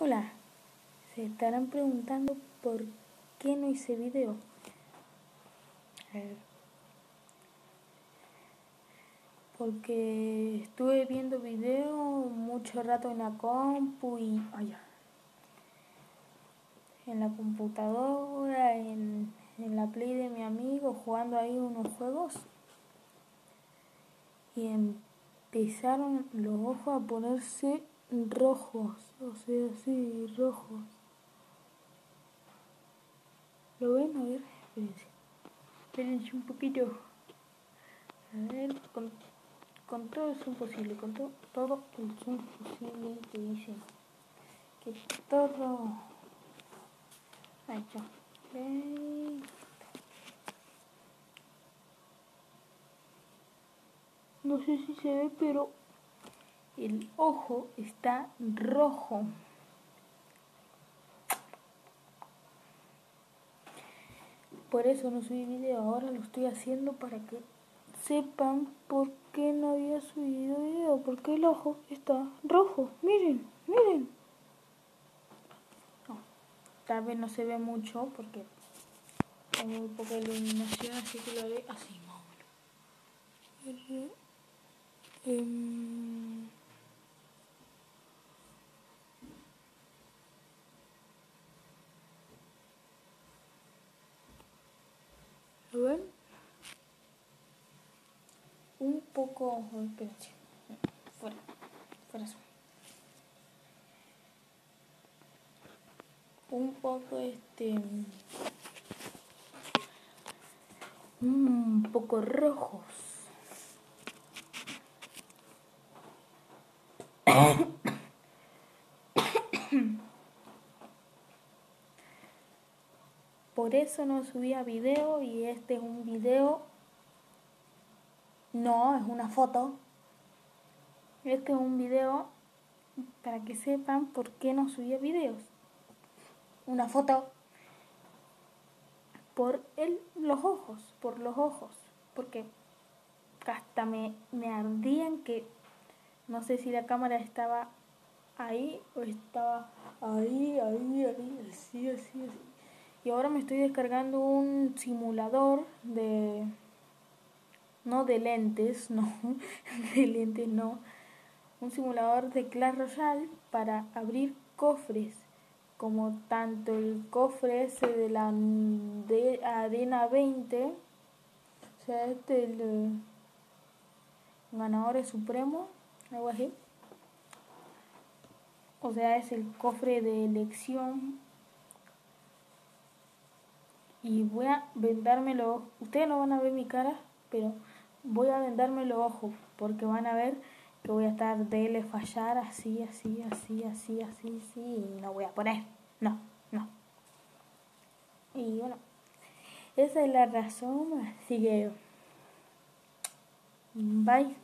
Hola, se estarán preguntando por qué no hice video. Porque estuve viendo video mucho rato en la compu y en la computadora, en la Play de mi amigo, jugando ahí unos juegos. Y empezaron los ojos a ponerse rojos, o sea, así, rojos. ¿Lo ven? A ver, espérense un poquito. A ver, con todo es imposible, con todo es imposible, te dicen que todo. Ahí está. No sé si se ve, pero el ojo está rojo. Por eso no subí video, ahora lo estoy haciendo para que sepan por qué no había subido video, porque el ojo está rojo. Miren, miren. No, tal vez no se ve mucho porque hay muy poca iluminación, así que lo haré así más o menos. ¿Lo ven? Un poco. Espérate. Fuera eso. Un poco un poco rojos. Por eso no subía video, y este es un video. No, es una foto. Este es un video para que sepan por qué no subía videos. Una foto por los ojos, porque hasta me ardían, que no sé si la cámara estaba ahí o estaba ahí, así. Y ahora me estoy descargando un simulador no de lentes, no, un simulador de Clash Royale para abrir cofres, como tanto el cofre ese de la Arena 20, o sea, el ganador supremo, algo así. O sea, es el cofre de elección. Y voy a vendarme los ojos. Ustedes no van a ver mi cara, pero voy a vendarme los ojos, porque van a ver que voy a estar de fallar así, y no voy a poner. No. Y bueno, esa es la razón, así que bye.